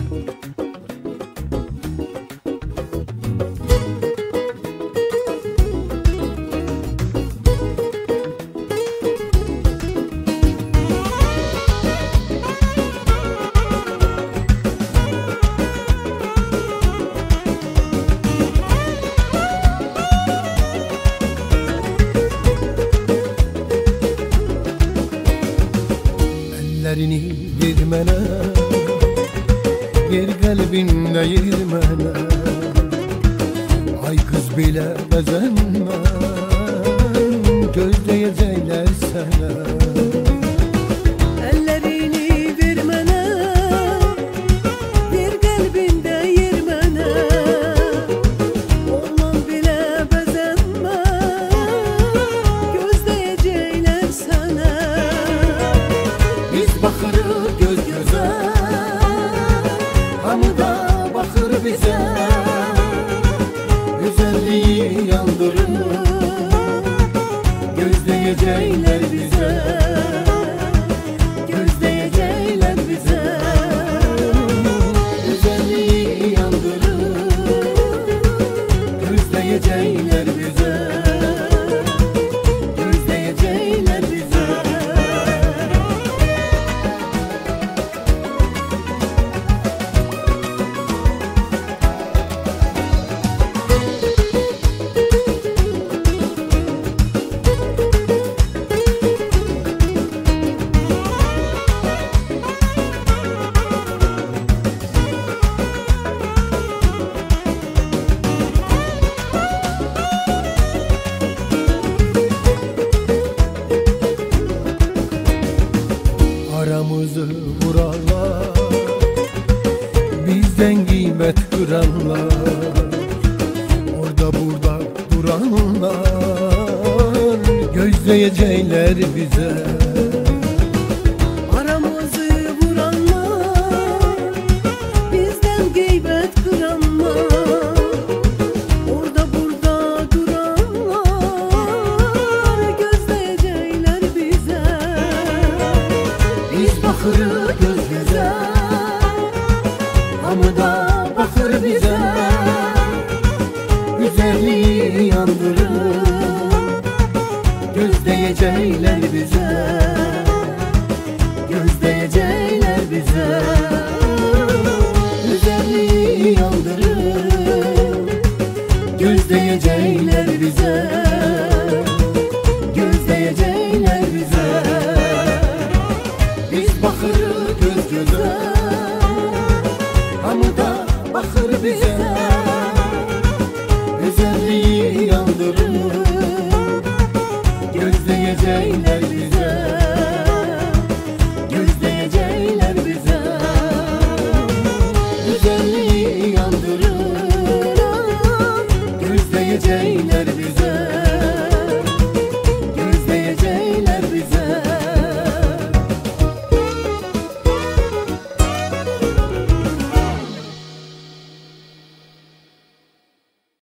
Ellerini vermene, yer kalbinde yermene. Ay kız bile bezenme, gözleyecekler sana. Ellerini vermene, yer kalbinde yermene. Oğlan bile bezenme, gözleyecekler sana. Bakırıq göz gözə, hamı da baxır bizə. Güzelliyi yandırır, gözləyəcəklər bizə. Gözləyəcəklər bizə. Güzelliyi yandırır, gözləyəcəklər bizə. Gözləyəcəklər bizə. Aramızı vurarlar, bizden kıymet kıranlar. Orada burada duranlar, gözleyecekler bize. Aramızı vuranlar, bizden gıybet kıranlar. Orada burada duranlar, gözleyecekler bize. Biz bakırıq göz gözə, hamı da baxır bizə. Güzelliyi yandırır, gözləyəcəklər bizə. Gözləyəcəklər bizə. Güzelliyi yandırır, gözləyəcəklər bizə. Gözləyəcəklər bizə. Biz baxırıq göz gözə, hamı da baxır bizə. Güzelliyi yandırır, gözləyəcəklər bizə. Gözləyəcəklər bizə. Güzelliyi yandırır, gözləyəcəklər